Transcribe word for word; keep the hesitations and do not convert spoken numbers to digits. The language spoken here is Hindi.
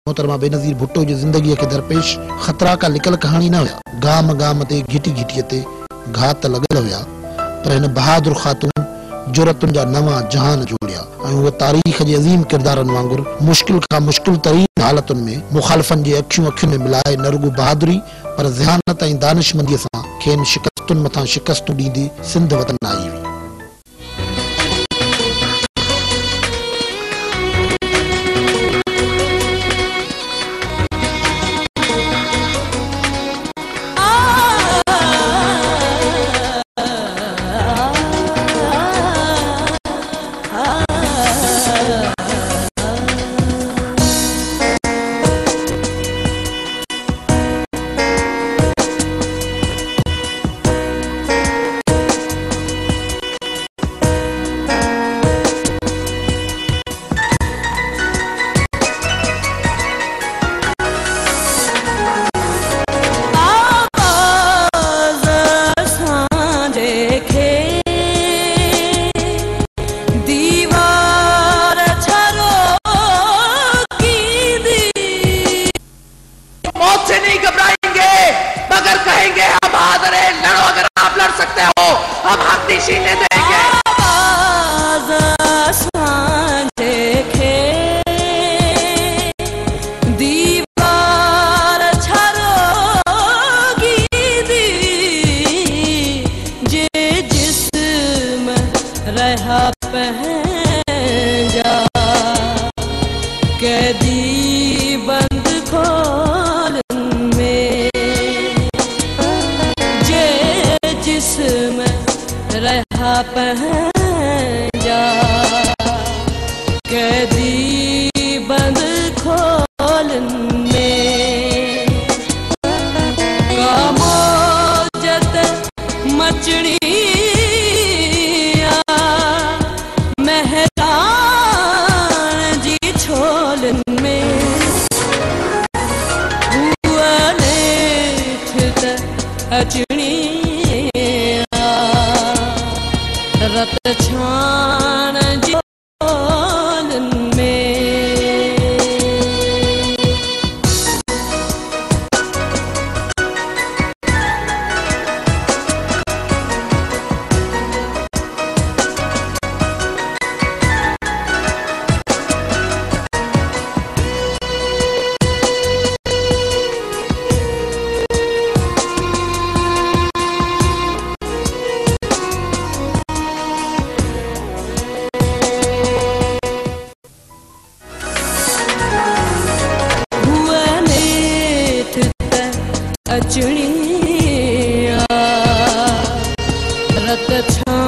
मोहतरमा बेनज़ीर भुट्टो जी ज़िंदगी के दरपेश खतरा का लिकल कहानी न हुआ। गाम गाम ते घिटी घिटी ते घात लगल हुआ, पर हिन बहादुर ख़ातून जुरतुन जा नवा जहान जोड़िया ऐं उहो तारीख़ जे अज़ीम किरदारनि वांगुरु मुश्किल खां मुश्किल तरीन हालतुनि में मुखालिफ़नि जे अखियूं अखियुनि में मिलाए न रुगो बहादुरी पर ज़हानत ऐं दानिशमंदीअ सां खेनि शिकस्तुनि मथां शिकस्तूं ॾींदी सिंध वतन आई हुई। हम हक सीने देंगे। दीवार छरोगी दी जे जिस्म रहा पहजा कैदी बंद खोल में जे जिस्म रहा पहजा कैदी बंद खोल में कामोजत मचड़ी महरान जी छोल में अचड़ी रत छान जोल में अचड़ी रत छा